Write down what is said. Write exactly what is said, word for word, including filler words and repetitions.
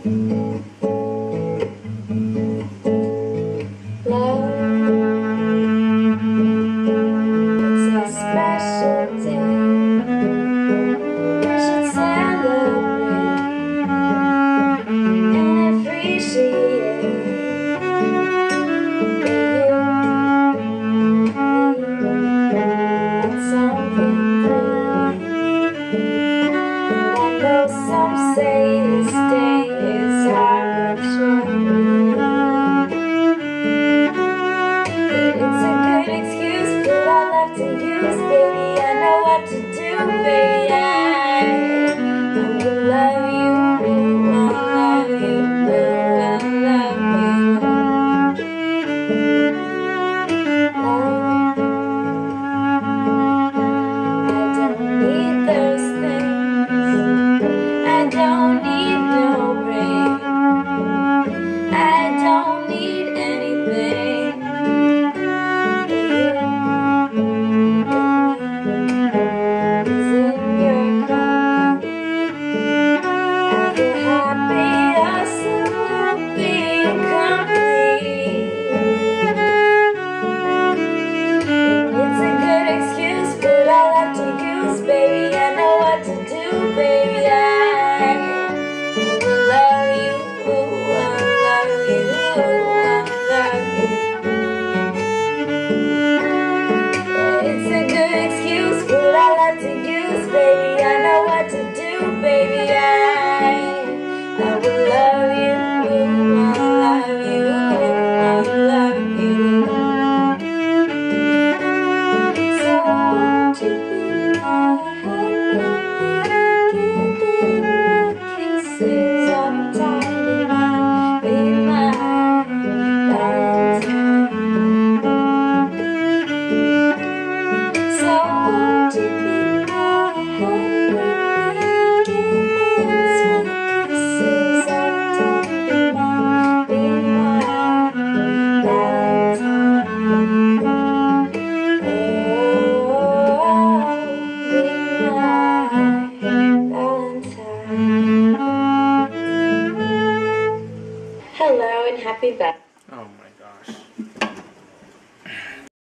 Some say this day is our maturity, but it's a good excuse, but I love to use, baby. I know what to do, baby. I, I will love you, I love you, I love you. Love. I don't need those things. I don't need no ring. I don't need anything but you, with me, is in your company. I feel happy, I so happy and complete. And it's a good excuse, but I love to use, baby. I know what to do, baby. I baby, I know what to do, baby. I, I will love you, I love you, I love you. So won't you be my honey, give me my kisses all the time, be my Valentine. So won't you be Hello and happy birthday.